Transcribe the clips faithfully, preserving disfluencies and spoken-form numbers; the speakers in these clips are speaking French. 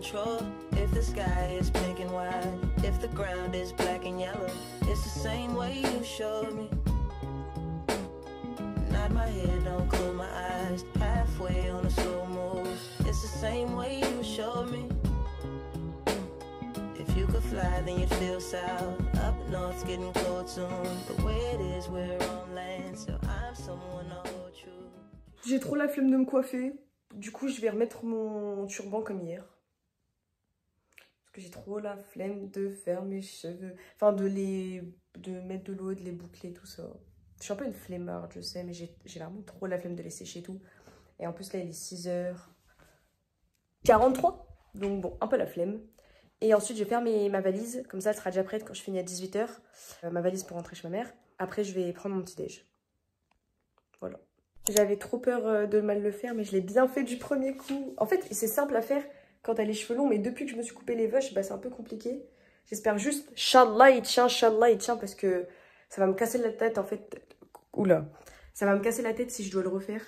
control. If the sky is pink and white, if the ground is black and yellow, it's the same way you showed me. Nod my head, don't close my eyes, halfway on a slow move. It's the same way you showed me. If you could fly, then you'd feel south. Up north's getting cold soon. The way it is, we're on land, so I'm someone to hold true. J'ai trop la flemme de me coiffer. Du coup, je vais remettre mon turban comme hier. Parce que j'ai trop la flemme de faire mes cheveux. Enfin, de les... de mettre de l'eau, de les boucler, tout ça. Je suis un peu une flemmarde, je sais, mais j'ai vraiment trop la flemme de les sécher et tout. Et en plus, là, il est six heures quarante-trois. Donc bon, un peu la flemme. Et ensuite, je vais faire mes, ma valise. Comme ça, elle sera déjà prête quand je finis à dix-huit heures. Euh, ma valise pour rentrer chez ma mère. Après, je vais prendre mon petit-déj. Voilà. J'avais trop peur de mal le faire, mais je l'ai bien fait du premier coup. En fait, c'est simple à faire quand t'as les cheveux longs, mais depuis que je me suis coupé les vaches, bah, c'est un peu compliqué. J'espère juste, Inch'Allah, il tient, Inch'Allah, il tient, parce que ça va me casser la tête, en fait. Oula. Ça va me casser la tête si je dois le refaire.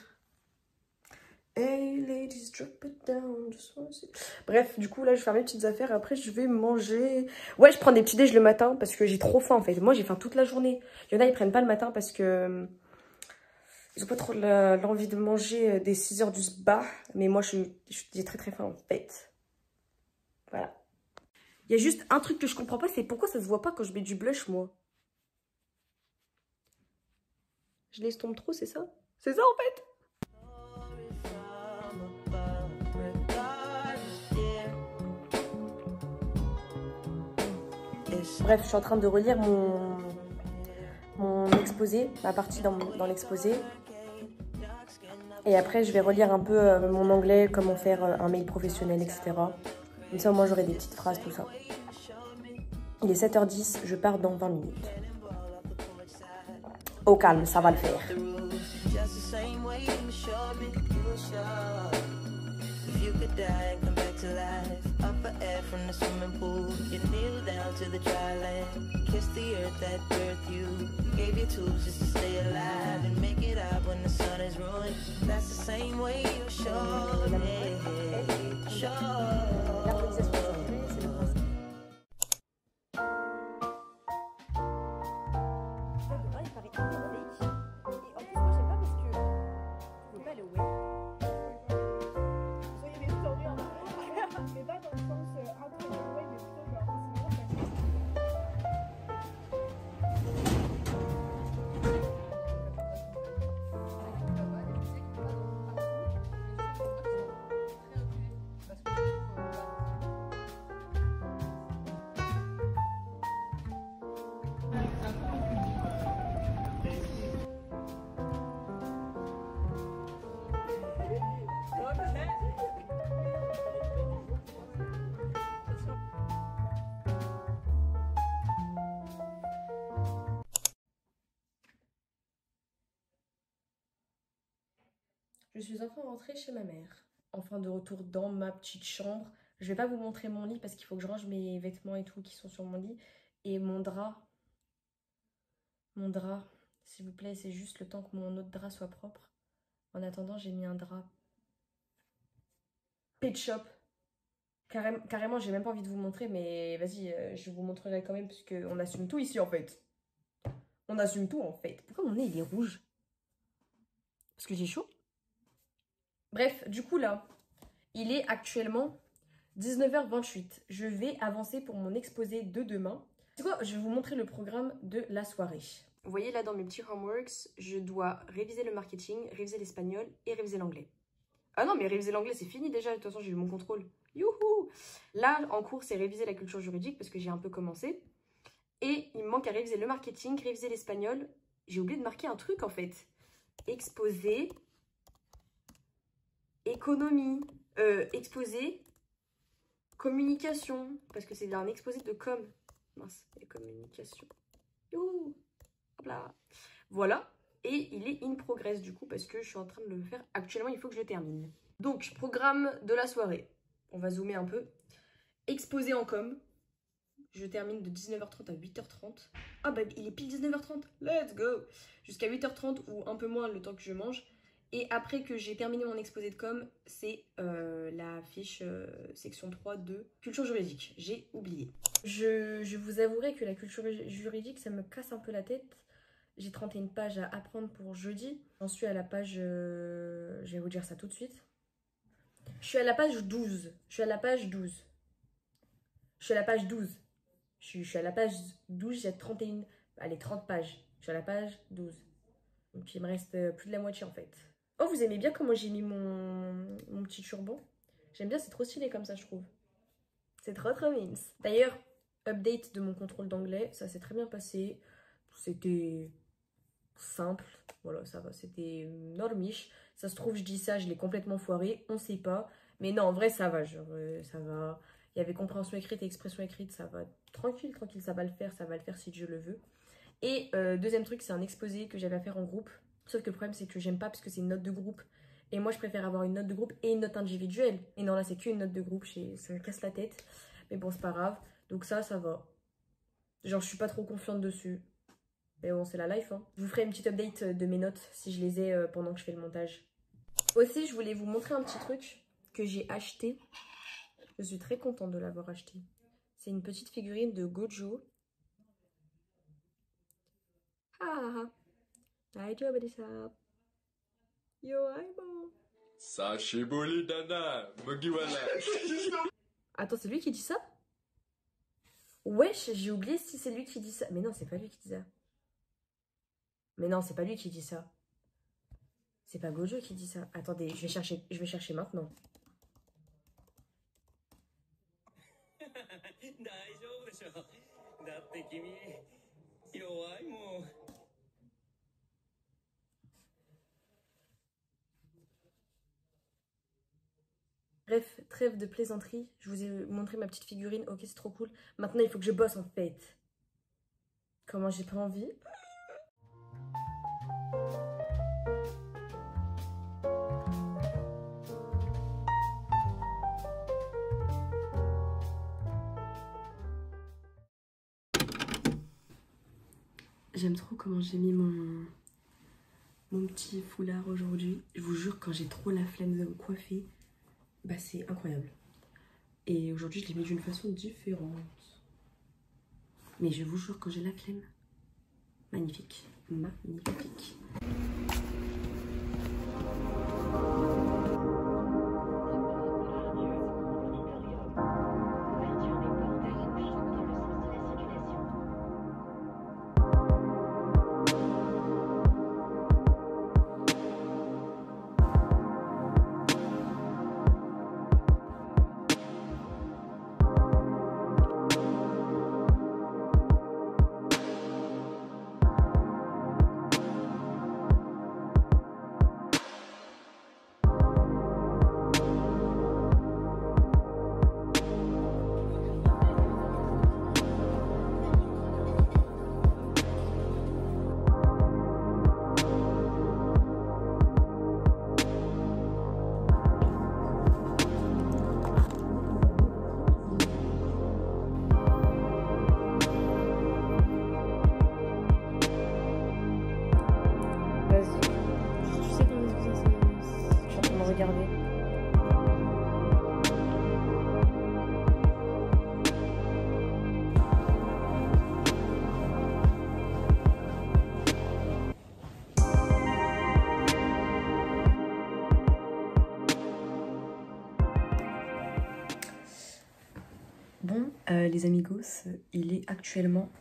Hey ladies, drop it down. Bref, du coup, là, je vais faire mes petites affaires. Après, je vais manger. Ouais, je prends des petits déj le matin parce que j'ai trop faim, en fait. Moi, j'ai faim toute la journée. Il y en a, ils prennent pas le matin parce que ils ont pas trop l'envie de manger des six heures du sba. Mais moi, je j'ai très très faim, en fait. Voilà. Il y a juste un truc que je comprends pas, c'est pourquoi ça se voit pas quand je mets du blush, moi. Je l'estompe trop, c'est ça? C'est ça, en fait? Bref, je suis en train de relire mon, mon exposé, ma partie dans, dans l'exposé. Et après, je vais relire un peu euh, mon anglais, comment faire euh, un mail professionnel, et cetera. Comme ça, au moins, j'aurai des petites phrases, tout ça. Il est sept heures dix, je pars dans vingt minutes. Au calme, ça va le faire. From the swimming pool, you kneel down to the dry land, kiss the earth that birthed you, gave you tools just to stay alive and make it up when the sun is ruined. That's the same way you showed me. Je suis enfin rentrée chez ma mère. Enfin de retour dans ma petite chambre. Je vais pas vous montrer mon lit parce qu'il faut que je range mes vêtements et tout qui sont sur mon lit. Et mon drap. Mon drap, s'il vous plaît, c'est juste le temps que mon autre drap soit propre. En attendant, j'ai mis un drap Pet Shop. Carrém carrément, j'ai même pas envie de vous montrer, mais vas-y, euh, je vous montrerai quand même parce qu'on assume tout ici en fait. On assume tout en fait. Pourquoi mon nez il est rouge? Parce que j'ai chaud? Bref, du coup là, il est actuellement dix-neuf heures vingt-huit. Je vais avancer pour mon exposé de demain. C'est quoi? Je vais vous montrer le programme de la soirée. Vous voyez là dans mes petits homeworks, je dois réviser le marketing, réviser l'espagnol et réviser l'anglais. Ah non, mais réviser l'anglais c'est fini déjà, de toute façon j'ai eu mon contrôle. Youhou! Là en cours c'est réviser la culture juridique parce que j'ai un peu commencé. Et il me manque à réviser le marketing, réviser l'espagnol. J'ai oublié de marquer un truc en fait. Exposé, économie, euh, exposé, communication. Parce que c'est un exposé de com. Mince, et communication. Youhou! Hop là. Voilà. Et il est in progress du coup parce que je suis en train de le faire. Actuellement, il faut que je termine. Donc, programme de la soirée. On va zoomer un peu. Exposé en com. Je termine de dix-neuf heures trente à huit heures trente. Ah bah il est pile dix-neuf heures trente. Let's go. Jusqu'à huit heures trente ou un peu moins le temps que je mange. Et après que j'ai terminé mon exposé de com, c'est euh, la fiche euh, section trois de culture juridique. J'ai oublié. Je, je vous avouerai que la culture juridique, ça me casse un peu la tête. J'ai trente et une pages à apprendre pour jeudi. J'en suis à la page... Euh, je vais vous dire ça tout de suite. Je suis à la page douze. Je suis à la page douze. Je suis à la page douze. Je suis, je suis à la page douze, j'ai trente et une... Allez, trente pages. Je suis à la page douze. Donc il me reste plus de la moitié en fait. Oh, vous aimez bien comment j'ai mis mon, mon petit turban? J'aime bien, c'est trop stylé comme ça, je trouve. C'est trop trop mimes. D'ailleurs, update de mon contrôle d'anglais, ça s'est très bien passé. C'était simple, voilà, ça va, c'était normiche. Ça se trouve, je dis ça, je l'ai complètement foiré, on sait pas. Mais non, en vrai, ça va, genre, euh, ça va. Il y avait compréhension écrite et expression écrite, ça va. Tranquille, tranquille, ça va le faire, ça va le faire si Dieu le veut. Et euh, deuxième truc, c'est un exposé que j'avais à faire en groupe. Sauf que le problème, c'est que j'aime pas parce que c'est une note de groupe. Et moi, je préfère avoir une note de groupe et une note individuelle. Et non, là, c'est qu'une note de groupe, ça me casse la tête. Mais bon, c'est pas grave. Donc ça, ça va. Genre, je suis pas trop confiante dessus. Mais bon, c'est la life, hein. Je vous ferai une petite update de mes notes si je les ai euh, pendant que je fais le montage. Aussi, je voulais vous montrer un petit truc que j'ai acheté. Je suis très contente de l'avoir acheté. C'est une petite figurine de Gojo. Ah, ah. Yo, bon. Sashibuli dana, Mugiwara. Attends, c'est lui qui dit ça? Wesh, j'ai oublié si c'est lui qui dit ça. Mais non, c'est pas lui qui dit ça. Mais non, c'est pas lui qui dit ça. C'est pas Gojo qui dit ça. Attendez, je vais chercher, je vais chercher maintenant. Bref, trêve de plaisanterie. Je vous ai montré ma petite figurine. Ok, c'est trop cool. Maintenant, il faut que je bosse en fait. Comment j'ai pas envie. J'aime trop comment j'ai mis mon, mon petit foulard aujourd'hui. Je vous jure, quand j'ai trop la flemme de me coiffer, bah c'est incroyable. Et aujourd'hui, je l'ai mis d'une façon différente. Mais je vous jure, quand j'ai la flemme, magnifique. Magnifique. Bon, euh, les amigos, il est actuellement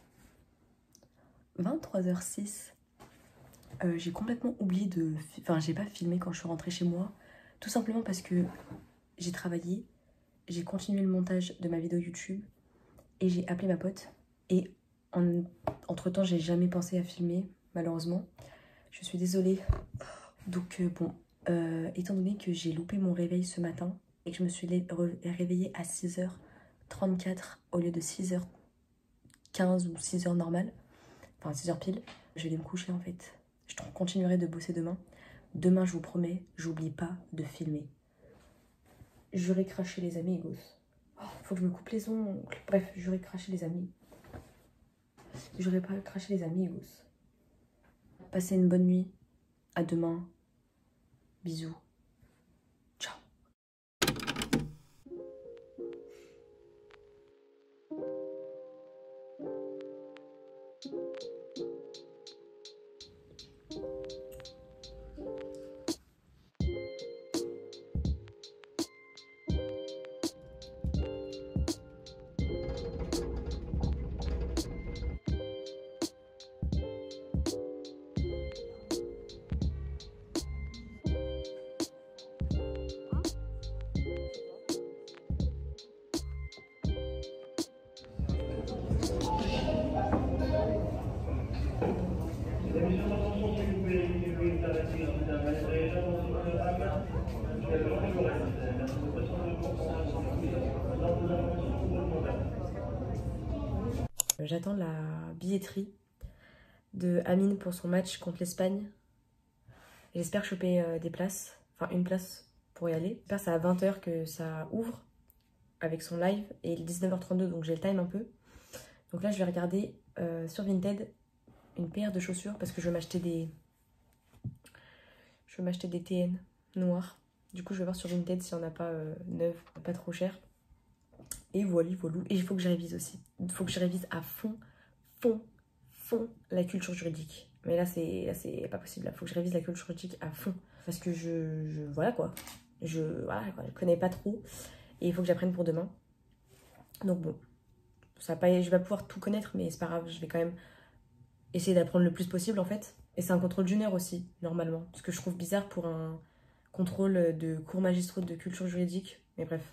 vingt-trois heures six. Euh, j'ai complètement oublié de... Enfin, j'ai pas filmé quand je suis rentrée chez moi. Tout simplement parce que j'ai travaillé, j'ai continué le montage de ma vidéo YouTube et j'ai appelé ma pote. Et en... entre-temps, j'ai jamais pensé à filmer, malheureusement. Je suis désolée. Donc euh, bon, euh, étant donné que j'ai loupé mon réveil ce matin et que je me suis réveillée à six heures trente-quatre au lieu de six heures quinze ou six heures normales, enfin six heures pile, je vais me coucher en fait. Je continuerai de bosser demain. Demain, je vous promets, j'oublie pas de filmer. J'aurais craché les amigos. Oh, faut que je me coupe les ongles. Bref, j'aurais craché les amis. J'aurais pas craché les amigos. Passez une bonne nuit. À demain. Bisous. Ciao. J'attends la billetterie de Amine pour son match contre l'Espagne. J'espère choper euh, des places, enfin une place pour y aller. J'espère que c'est à vingt heures que ça ouvre avec son live et il est dix-neuf heures trente-deux donc j'ai le time un peu. Donc là je vais regarder euh, sur Vinted une paire de chaussures parce que je veux m'acheter des... Je veux m'acheter des T N noirs. Du coup je vais voir sur Vinted s'il n'y en a pas euh, neuf, pas trop cher. Et voilà, voilà. Et il faut que je révise aussi. Il faut que je révise à fond, fond, fond la culture juridique. Mais là, c'est là c'est pas possible. Il faut que je révise la culture juridique à fond. Parce que je... je voilà quoi. Je voilà quoi, je connais pas trop. Et il faut que j'apprenne pour demain. Donc bon. Ça va pas, je vais pas pouvoir tout connaître, mais c'est pas grave. Je vais quand même essayer d'apprendre le plus possible en fait. Et c'est un contrôle d'une heure aussi, normalement. Ce que je trouve bizarre pour un contrôle de cours magistraux de culture juridique. Mais bref.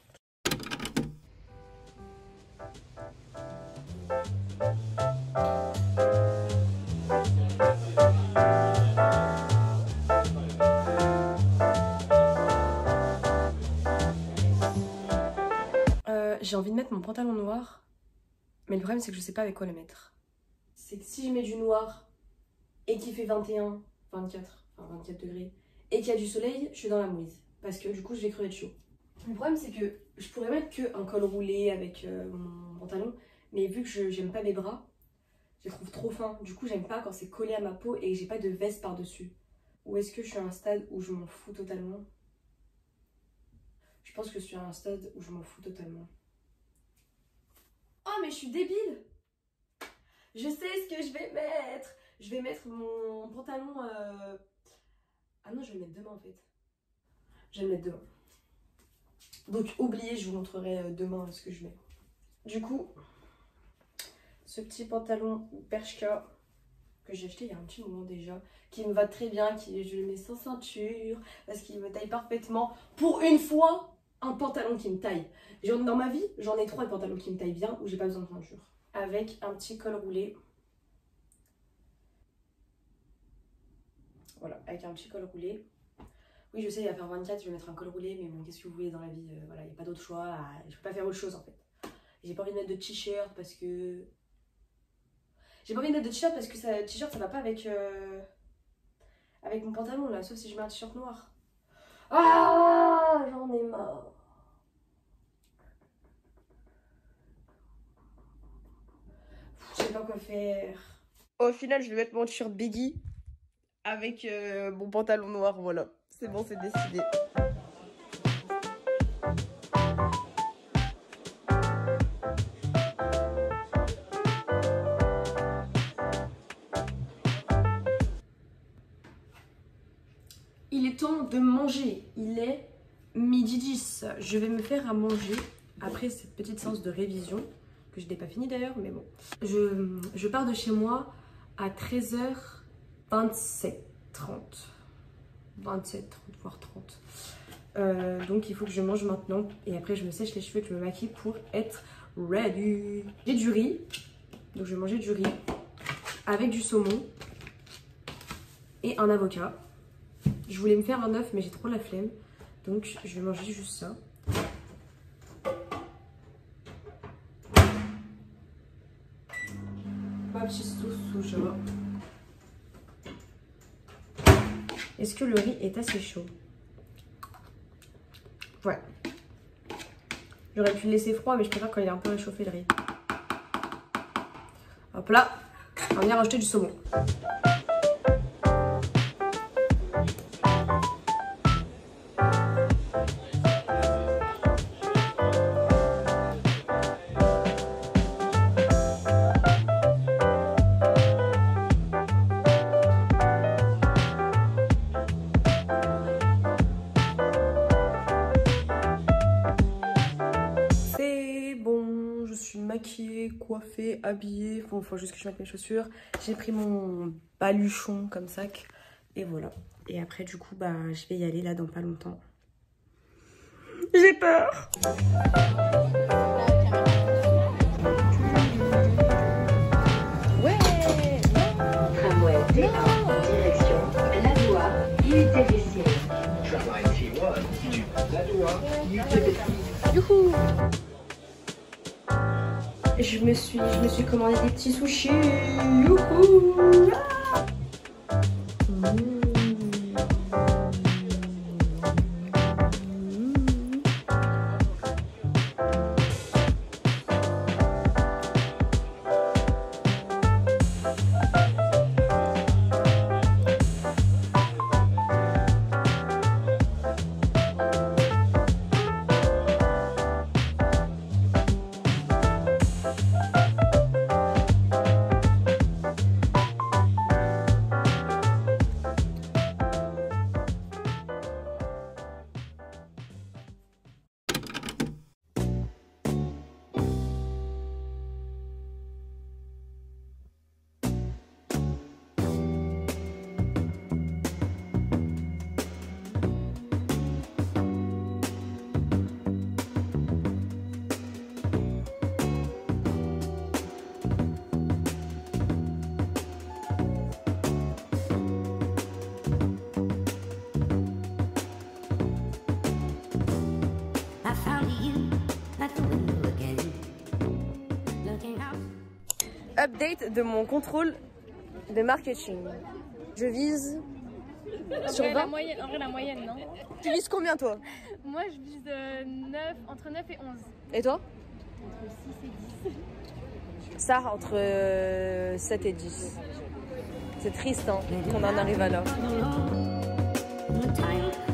J'ai envie de mettre mon pantalon noir, mais le problème c'est que je sais pas avec quoi le mettre. C'est que si je mets du noir et qu'il fait vingt et un, vingt-quatre, enfin vingt-quatre degrés, et qu'il y a du soleil, je suis dans la mouise. Parce que du coup je vais crever de chaud. Le problème c'est que je pourrais mettre qu'un col roulé avec euh, mon pantalon, mais vu que je j'aime pas mes bras, je les trouve trop fins. Du coup j'aime pas quand c'est collé à ma peau et que j'ai pas de veste par dessus. Ou est-ce que je suis à un stade où je m'en fous totalement? Je pense que je suis à un stade où je m'en fous totalement. Oh mais je suis débile! Je sais ce que je vais mettre! Je vais mettre mon pantalon... Euh... Ah non, je vais le mettre demain en fait. Je vais le mettre demain. Donc oubliez, je vous montrerai demain ce que je mets. Du coup, ce petit pantalon Bershka que j'ai acheté il y a un petit moment déjà, qui me va très bien, qui je le mets sans ceinture, parce qu'il me taille parfaitement. Pour une fois, un pantalon qui me taille. Dans ma vie, j'en ai trois de pantalons qui me taillent bien, où j'ai pas besoin de ceinture. Avec un petit col roulé. Voilà, avec un petit col roulé. Oui, je sais, il va faire vingt-quatre, je vais mettre un col roulé, mais bon, qu'est-ce que vous voulez dans la vie? euh, Voilà, il n'y a pas d'autre choix. Je peux pas faire autre chose en fait. J'ai pas envie de mettre de t-shirt parce que... J'ai pas envie de mettre de t-shirt parce que ça, t-shirt ça va pas avec... Euh... avec mon pantalon là, sauf si je mets un t-shirt noir. Ah, j'en ai marre. Je sais pas quoi faire. Au final, je vais mettre mon t-shirt Biggie avec euh, mon pantalon noir, voilà. C'est bon, c'est décidé. Il est temps de manger. Il est midi dix. Je vais me faire à manger après cette petite séance de révision que je n'ai pas fini d'ailleurs, mais bon. Je, je pars de chez moi à treize heures vingt-sept, trente. vingt-sept, trente, voire trente. Euh, donc il faut que je mange maintenant et après je me sèche les cheveux et que je me maquille pour être ready. J'ai du riz, donc je vais manger du riz avec du saumon et un avocat. Je voulais me faire un œuf mais j'ai trop la flemme, donc je vais manger juste ça. Ma petite sauce soja. Est-ce que le riz est assez chaud? Ouais. J'aurais pu le laisser froid, mais je préfère quand il est un peu réchauffé le riz. Hop là, on va venir rajouter du saumon. coiffée, habillée. Bon, il faut juste que je mette mes chaussures. J'ai pris mon baluchon comme sac. Et voilà. Et après, du coup, bah, je vais y aller là dans pas longtemps. J'ai peur. Ouais. Tramway T un, direction Ladoua, U T B C. Tramway T un, du Ladoua, U T B C. Youhou. Je me suis, je me suis commandé des petits sushis. Youhou. Ah. Mmh. Update de mon contrôle de marketing. Je vise sur vrai, vingt. La moyenne, en vrai, la moyenne, non? Tu vises combien toi? Moi, je vise euh, neuf, entre neuf et onze. Et toi? Entre six et dix. Ça, entre euh, sept et dix. C'est triste hein, qu'on en arrive à là.